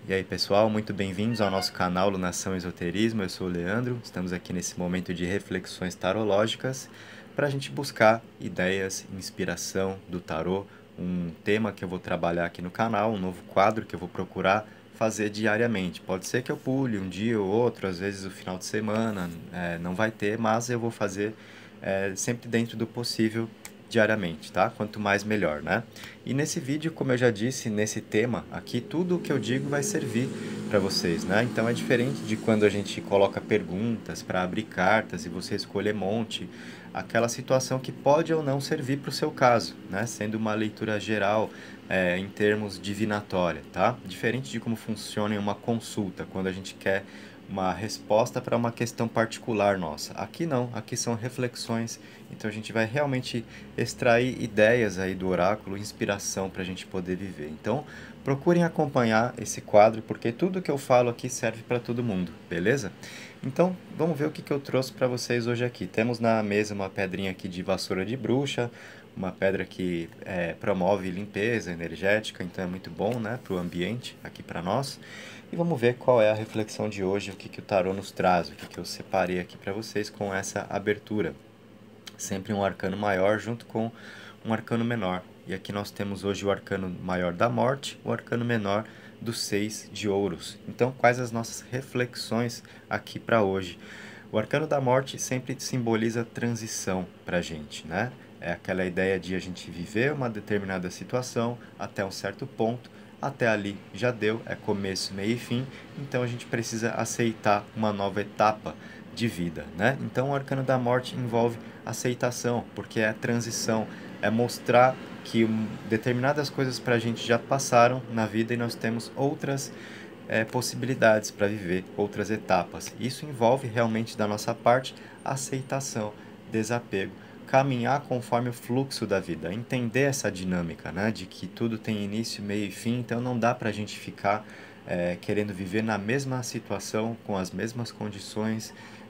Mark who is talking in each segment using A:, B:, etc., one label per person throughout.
A: E aí pessoal, muito bem-vindos ao nosso canal Lunação Esoterismo, eu sou o Leandro, estamos aqui nesse momento de reflexões tarológicas para a gente buscar ideias, inspiração do tarô, um tema que eu vou trabalhar aqui no canal, um novo quadro que eu vou procurar fazer diariamente. Pode ser que eu pule um dia ou outro, às vezes o final de semana, não vai ter, mas eu vou fazer sempre dentro do possível diariamente, tá? Quanto mais melhor, né? E nesse vídeo, como eu já disse, nesse tema aqui, tudo o que eu digo vai servir para vocês, né? Então é diferente de quando a gente coloca perguntas para abrir cartas e você escolher monte, aquela situação que pode ou não servir para o seu caso, né? Sendo uma leitura geral em termos divinatória, tá? Diferente de como funciona em uma consulta, quando a gente quer uma resposta para uma questão particular nossa. Aqui não, aqui são reflexões, então a gente vai realmente extrair ideias aí do oráculo, inspiração para a gente poder viver. Então, procurem acompanhar esse quadro, porque tudo que eu falo aqui serve para todo mundo, beleza? Então, vamos ver o que eu trouxe para vocês hoje aqui. Temos na mesa uma pedrinha aqui de vassoura de bruxa, uma pedra que promove limpeza energética, então é muito bom, né, para o ambiente, aqui para nós. E vamos ver qual é a reflexão de hoje, o que o tarô nos traz, o que eu separei aqui para vocês com essa abertura. Sempre um arcano maior junto com um arcano menor. E aqui nós temos hoje o arcano maior da morte, o arcano menor do 6 de ouros. Então, quais as nossas reflexões aqui para hoje? O arcano da morte sempre simboliza transição para a gente, né? É aquela ideia de a gente viver uma determinada situação até um certo ponto, até ali já deu, é começo, meio e fim, então a gente precisa aceitar uma nova etapa de vida, né? Então o arcano da morte envolve aceitação, porque é a transição, é mostrar que determinadas coisas para a gente já passaram na vida e nós temos outras possibilidades para viver, outras etapas. Isso envolve realmente da nossa parte aceitação, desapego, caminhar conforme o fluxo da vida, entender essa dinâmica, né, de que tudo tem início, meio e fim, então não dá para a gente ficar querendo viver na mesma situação, com as mesmas condições,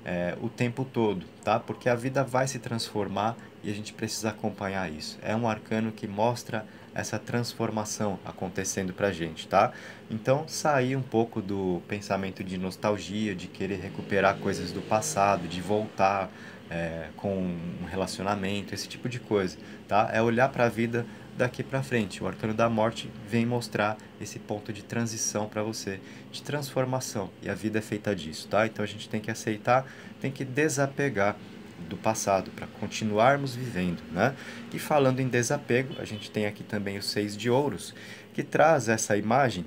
A: o tempo todo, tá? Porque a vida vai se transformar e a gente precisa acompanhar isso. É um arcano que mostra essa transformação acontecendo pra gente, tá? Então, sair um pouco do pensamento de nostalgia, de querer recuperar coisas do passado, de voltar com um relacionamento, esse tipo de coisa, tá? É olhar para a vida daqui para frente. O arcano da morte vem mostrar esse ponto de transição para você, de transformação, e a vida é feita disso, tá? Então a gente tem que aceitar, tem que desapegar do passado para continuarmos vivendo, né? E falando em desapego, a gente tem aqui também o 6 de ouros, que traz essa imagem,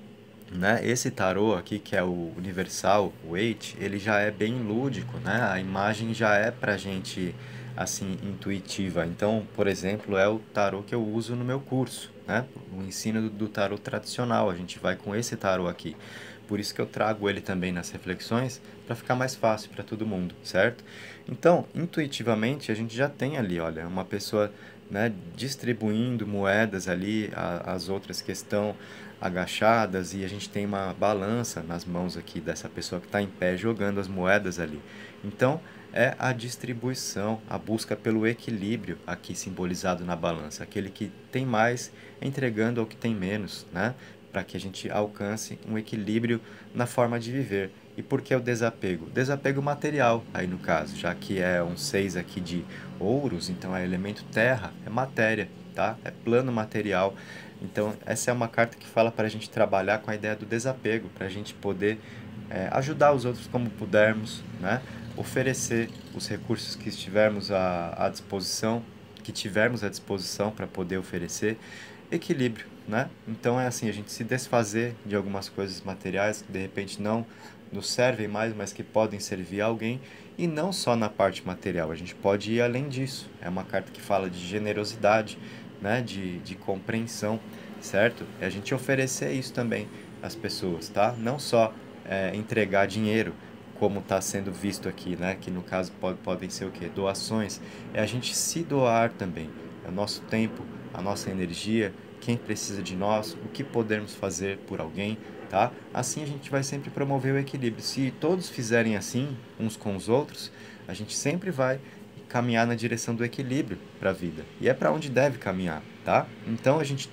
A: né? Esse tarô aqui, que é o Universal, o 8, ele já é bem lúdico, né? A imagem já é pra gente, assim, intuitiva. Então, por exemplo, é o tarô que eu uso no meu curso, né? O ensino do tarô tradicional, a gente vai com esse tarô aqui. Por isso que eu trago ele também nas reflexões, para ficar mais fácil para todo mundo, certo? Então, intuitivamente, a gente já tem ali, olha, uma pessoa, né, distribuindo moedas ali, as outras que estão agachadas, e a gente tem uma balança nas mãos aqui dessa pessoa que está em pé jogando as moedas ali. Então, é a distribuição, a busca pelo equilíbrio aqui simbolizado na balança, aquele que tem mais entregando ao que tem menos, né? Para que a gente alcance um equilíbrio na forma de viver. E por que o desapego? Desapego material, aí no caso, já que é um 6 aqui de ouros, então é elemento terra, é matéria, tá? É plano material. Então, essa é uma carta que fala para a gente trabalhar com a ideia do desapego, para a gente poder ajudar os outros como pudermos, né? Oferecer os recursos que estivermos à disposição, que tivermos à disposição para poder oferecer, equilíbrio, né? Então é assim, a gente se desfazer de algumas coisas materiais que de repente não nos servem mais, mas que podem servir a alguém, e não só na parte material, a gente pode ir além disso. É uma carta que fala de generosidade, né? De compreensão, certo? É a gente oferecer isso também às pessoas, tá? Não só entregar dinheiro, como está sendo visto aqui, né? Que no caso podem ser o quê? Doações. É a gente se doar também. É o nosso tempo, a nossa energia, quem precisa de nós, o que podemos fazer por alguém, tá? Assim a gente vai sempre promover o equilíbrio. Se todos fizerem assim, uns com os outros, a gente sempre vai caminhar na direção do equilíbrio para a vida. E é para onde deve caminhar, tá? Então a gente tem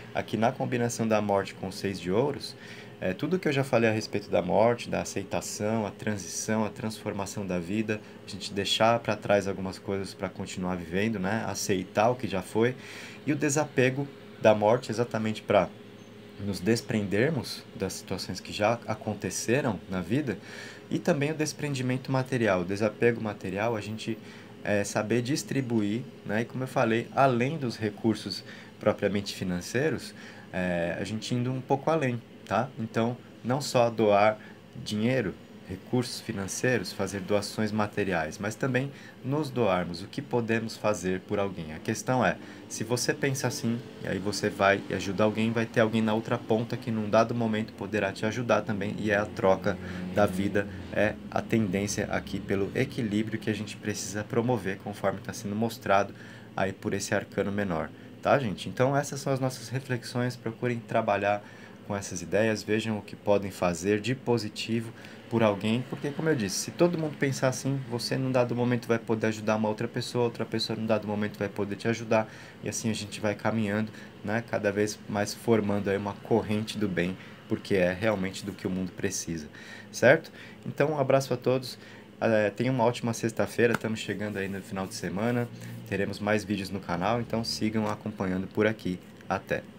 A: aqui na combinação da morte com o 6 de ouros, tudo que eu já falei a respeito da morte, da aceitação, a transição, a transformação da vida, a gente deixar para trás algumas coisas para continuar vivendo, né? Aceitar o que já foi, e o desapego da morte exatamente para nos desprendermos das situações que já aconteceram na vida, e também o desprendimento material, o desapego material, a gente saber distribuir, né? E como eu falei, além dos recursos propriamente financeiros, a gente indo um pouco além, tá? Então, não só doar dinheiro, recursos financeiros, fazer doações materiais, mas também nos doarmos, o que podemos fazer por alguém. A questão é, se você pensa assim, e aí você vai e ajuda alguém, vai ter alguém na outra ponta que num dado momento poderá te ajudar também, e é a troca da vida, é a tendência aqui pelo equilíbrio que a gente precisa promover, conforme está sendo mostrado aí por esse arcano menor, tá, gente? Então essas são as nossas reflexões, procurem trabalhar com essas ideias, vejam o que podem fazer de positivo por alguém, porque como eu disse, se todo mundo pensar assim, você num dado momento vai poder ajudar uma outra pessoa num dado momento vai poder te ajudar, e assim a gente vai caminhando, né, cada vez mais formando aí uma corrente do bem, porque é realmente do que o mundo precisa, certo? Então um abraço a todos, tenham uma ótima sexta-feira, estamos chegando aí no final de semana, teremos mais vídeos no canal, então sigam acompanhando por aqui, até!